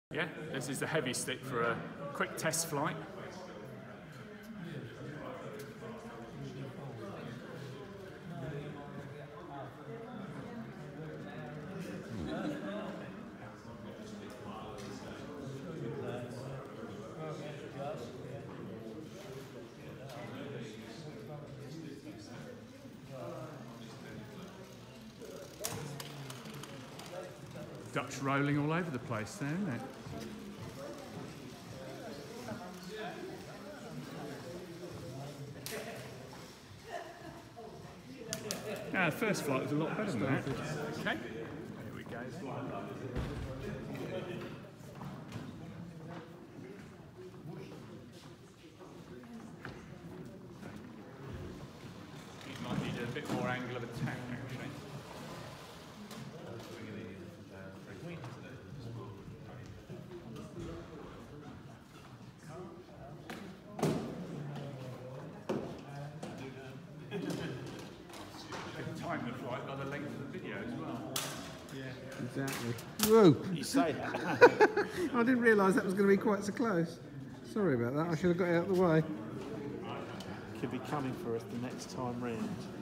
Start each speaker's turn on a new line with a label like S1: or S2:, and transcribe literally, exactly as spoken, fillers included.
S1: Yeah, this is the heavy stick for a quick test flight. Dutch rolling all over the place there, isn't it? Yeah, the first flight was a lot better than that. Okay, here we go. You might need a bit more angle of attack, actually. Time the flight by the length of the video as well. Yeah.
S2: Exactly. Whoa!
S3: You say that.
S2: I didn't realise that was going to be quite so close. Sorry about that. I should have got out of the way.
S3: Could be coming for us the next time round.